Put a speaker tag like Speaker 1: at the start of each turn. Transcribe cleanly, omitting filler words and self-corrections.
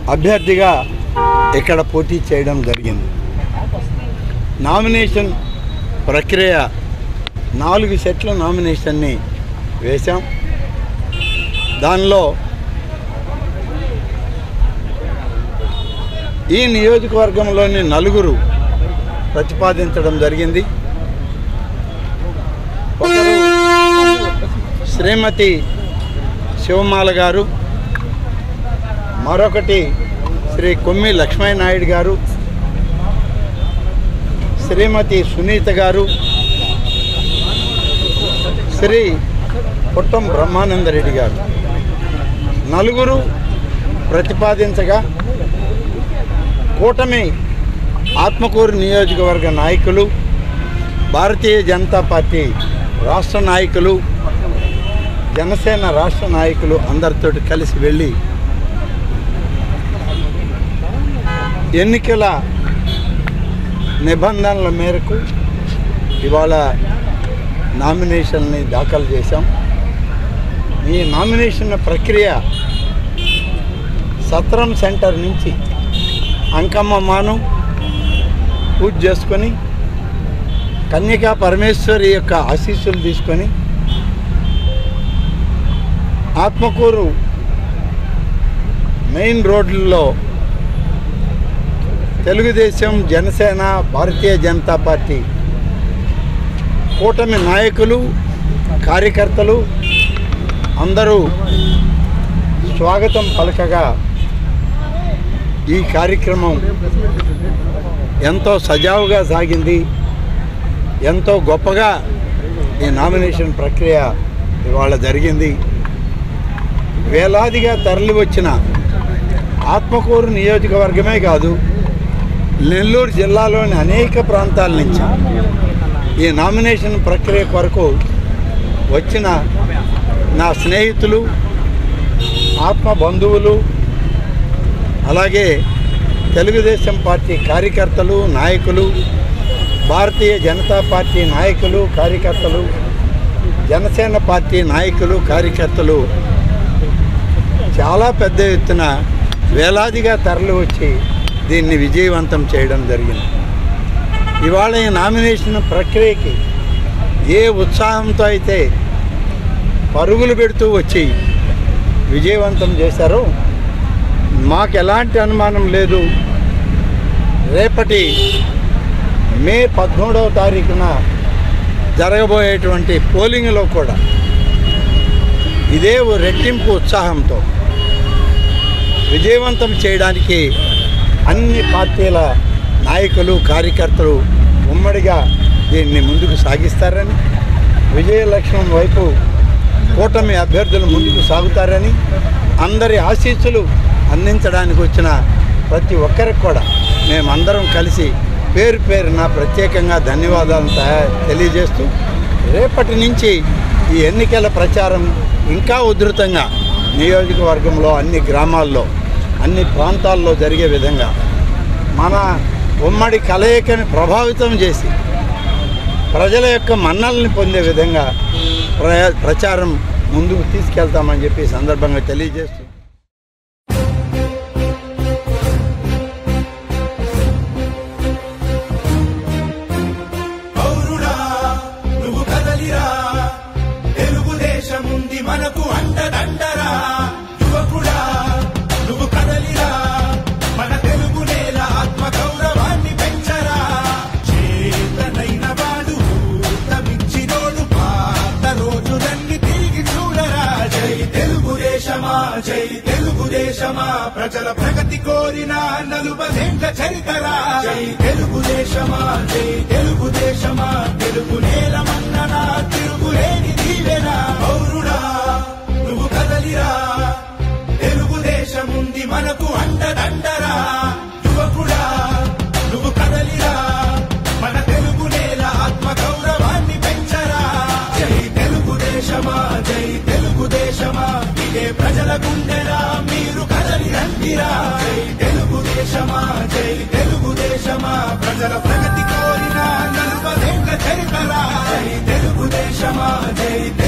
Speaker 1: అభ్యర్థిగా ఇక్కడ పోటీ చేయడం జరిగింది. నామినేషన్ ప్రక్రియ 4 సెట్ల నామినేషన్ని వేశాం. దానిలో ఈ నియోజకవర్గంలోని 4 ప్రతిపాదించడం జరిగింది. ఒకరు శ్రీమతి శివమాల గారు, మరొకటి శ్రీ కొమ్మి లక్ష్మీనాయుడు గారు, శ్రీమతి సునీత గారు, శ్రీ పుట్టం బ్రహ్మానందరెడ్డి గారు. 4 ప్రతిపాదించగా కూటమి ఆత్మకూరు నియోజకవర్గ నాయకులు, భారతీయ జనతా పార్టీ రాష్ట్ర నాయకులు, జనసేన రాష్ట్ర నాయకులు అందరితో కలిసి వెళ్ళి ఎన్నికల నిబంధనల మేరకు ఇవాళ నామినేషన్ని దాఖలు చేశాం. ఈ నామినేషన్ ప్రక్రియ సత్రం సెంటర్ నుంచి అంకమ్మ మాను పూజ చేసుకొని కన్యకా పరమేశ్వరి యొక్క ఆశీస్సులు తీసుకొని ఆత్మకూరు మెయిన్ రోడ్లలో తెలుగుదేశం, జనసేన, భారతీయ జనతా పార్టీ కూటమి నాయకులు, కార్యకర్తలు అందరూ స్వాగతం పలకగా ఈ కార్యక్రమం ఎంతో సజావుగా సాగింది. ఎంతో గొప్పగా ఈ నామినేషన్ ప్రక్రియ ఇవాళ జరిగింది. వేలాదిగా తరలి వచ్చిన ఆత్మకూరు నియోజకవర్గమే కాదు, నెల్లూరు జిల్లాలోని అనేక ప్రాంతాల నుంచి ఈ నామినేషన్ ప్రక్రియ కొరకు వచ్చిన నా స్నేహితులు, ఆత్మ బంధువులు, అలాగే తెలుగుదేశం పార్టీ కార్యకర్తలు, నాయకులు, భారతీయ జనతా పార్టీ నాయకులు, కార్యకర్తలు, జనసేన పార్టీ నాయకులు, కార్యకర్తలు చాలా పెద్ద ఎత్తున వేలాదిగా తరలి వచ్చి దీన్ని విజయవంతం చేయడం జరిగింది. ఇవాళ ఈ నామినేషన్ ప్రక్రియకి ఏ ఉత్సాహంతో అయితే పరుగులు పెడుతూ వచ్చి విజయవంతం చేశారో మాకు ఎలాంటి అనుమానం లేదు. రేపటి మే 13వ తారీఖున జరగబోయేటువంటి పోలింగ్లో కూడా ఇదే రెట్టింపు ఉత్సాహంతో విజయవంతం చేయడానికి అన్ని పార్టీల నాయకులు, కార్యకర్తలు ఉమ్మడిగా దీన్ని ముందుకు సాగిస్తారని, విజయలక్ష్యం వైపు కూటమి అభ్యర్థులు ముందుకు సాగుతారని, అందరి ఆశీస్సులు అందించడానికి వచ్చిన ప్రతి ఒక్కరికి కూడా మేమందరం కలిసి పేరు పేరున ప్రత్యేకంగా ధన్యవాదాలు తెలియజేస్తూ రేపటి నుంచి ఈ ఎన్నికల ప్రచారం ఇంకా ఉధృతంగా నియోజకవర్గంలో అన్ని గ్రామాల్లో, అన్ని ప్రాంతాల్లో జరిగే విధంగా మన ఉమ్మడి కలయికని ప్రభావితం చేసి ప్రజల యొక్క మన్నల్ని పొందే విధంగా ప్రచారం ముందుకు తీసుకెళ్తామని చెప్పి సందర్భంగా తెలియజేస్తూ
Speaker 2: మనకు అండదండరా యువకుడా, నువ్వు కదలిరా, మన తెలుగు నేల ఆత్మ గౌరవాన్ని పెంచరా. చేతనైన వాడు తమించినోడు పాత రోజులన్నీ తిరిగి చూడరా. జై తెలుగుదేశమా, జై తెలుగుదేశమా, ప్రజల ప్రగతి కోరిన 40 చరితరా. జై తెలుగుదేశమా, జై తెలుగుదేశమా, తెలుగు నేల మన్ననా తిరుగులేని దీవెనా. పౌరుడా నువ్వు కదలిరా, తెలుగుదేశముంది మనకు అండదండరా. యువకుడా నువ్వు కదలిరా, మన తెలుగు నేల ఆత్మ గౌరవాన్ని పెంచరా. జై తెలుగుదేశమా, జై తెలుగుదేశమా, ఇదే ప్రజల గుండెరా, మీరు కదలి రండిరా. జై తెలుగుదేశమా, జై తెలుగుదేశమా, ప్రజల ప్రగతి కోరిన 40 చరితరా. జై తెలుగుదేశమా, జై